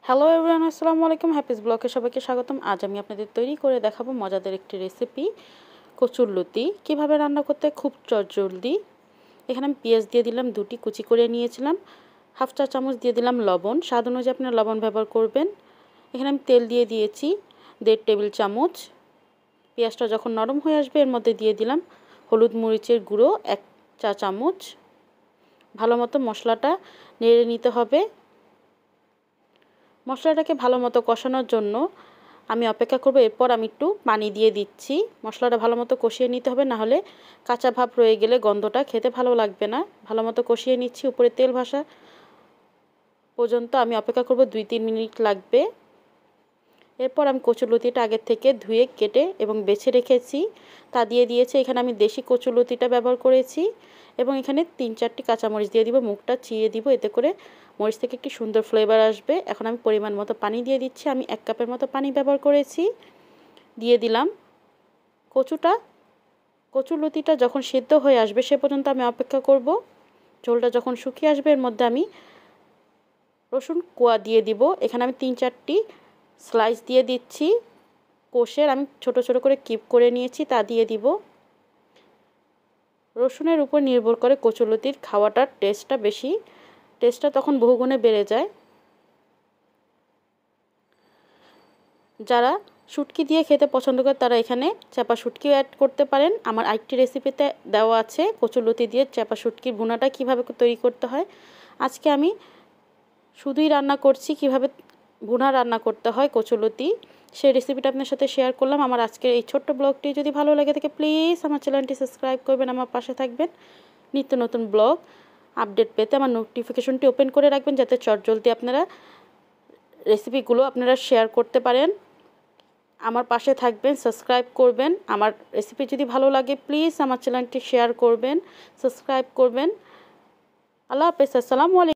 Hello everyone, আসসালামু আলাইকুম। Happy's ব্লগে সবাইকে স্বাগতম। আজ আমি আপনাদের তৈরি করে দেখাবো মজাদার একটি রেসিপি, কচুর লতি। কীভাবে রান্না করতে খুব চটজলদি। এখানে আমি পেঁয়াজ দিয়ে দিলাম, দুটি কুচি করে নিয়েছিলাম। হাফ চা চামচ দিয়ে দিলাম লবণ, স্বাদ অনুযায়ী আপনারা লবণ ব্যবহার করবেন। এখানে আমি তেল দিয়ে দিয়েছি 1.5 টেবিল চামচ। পেঁয়াজটা যখন নরম হয়ে আসবে এর মধ্যে দিয়ে দিলাম হলুদ মরিচের গুঁড়ো 1 চা চামচ। ভালো মতো মশলাটা নেড়ে নিতে হবে। মশলাটাকে ভালো মতো কষানোর জন্য আমি অপেক্ষা করব। এরপর আমি একটু পানি দিয়ে দিচ্ছি। মশলাটা ভালো মতো কষিয়ে নিতে হবে, না হলে কাঁচা ভাব রয়ে গেলে গন্ধটা খেতে ভালো লাগবে না। ভালো মতো কষিয়ে নিচ্ছি। উপরে তেল ভাসা পর্যন্ত আমি অপেক্ষা করব, 2-3 মিনিট লাগবে। এরপর আমি কচুরলতিটা আগের থেকে ধুয়ে কেটে এবং বেছে রেখেছি, তা দিয়ে দিয়েছি। এখানে আমি দেশি কচুরলতিটা ব্যবহার করেছি এবং এখানে 3-4টি কাঁচামরিচ দিয়ে দিব, মুখটা চিয়ে দিব, এতে করে মরিচ থেকে একটি সুন্দর ফ্লেভার আসবে। এখন আমি পরিমাণ মতো পানি দিয়ে দিচ্ছি। আমি 1 কাপের মতো পানি ব্যবহার করেছি। দিয়ে দিলাম কচুরলতিটা যখন সিদ্ধ হয়ে আসবে সে পর্যন্ত আমি অপেক্ষা করব। ঝোলটা যখন শুকিয়ে আসবে এর মধ্যে আমি রসুন কোয়া দিয়ে দিব। এখানে আমি 3-4টি স্লাইস দিয়ে দিচ্ছি। কোষের আমি ছোট ছোট করে কিপ করে নিয়েছি, তা দিয়ে দিব। রসুনের উপর নির্ভর করে কচুরলতির খাওয়াটার টেস্টটা তখন বহুগুণে বেড়ে যায়। যারা শুটকি দিয়ে খেতে পছন্দ করে তারা এখানে চাপা শুটকিও অ্যাড করতে পারেন। আমার আরেকটি রেসিপিতে দেওয়া আছে কচুরলতি দিয়ে চাপা শুটকির ভুনাটা কীভাবে তৈরি করতে হয়। আজকে আমি শুধুই রান্না করছি কীভাবে ভুনা রান্না করতে হয় কচুরলতি, সেই রেসিপিটা আপনার সাথে শেয়ার করলাম। আমার আজকের এই ছোট্ট ব্লগটি যদি ভালো লাগে থাকে প্লিজ আমার চ্যানেলটি সাবস্ক্রাইব করবেন, আমার পাশে থাকবেন। নিত্য নতুন ব্লগ আপডেট পেতে আমার নোটিফিকেশনটি ওপেন করে রাখবেন, যাতে চটজলদি আপনারা রেসিপিগুলো শেয়ার করতে পারেন। আমার পাশে থাকবেন, সাবস্ক্রাইব করবেন। আমার রেসিপি যদি ভালো লাগে প্লিজ আমার চ্যানেলটি শেয়ার করবেন, সাবস্ক্রাইব করবেন। আল্লাহ হাফেজ, আসসালামু আলাইকুম।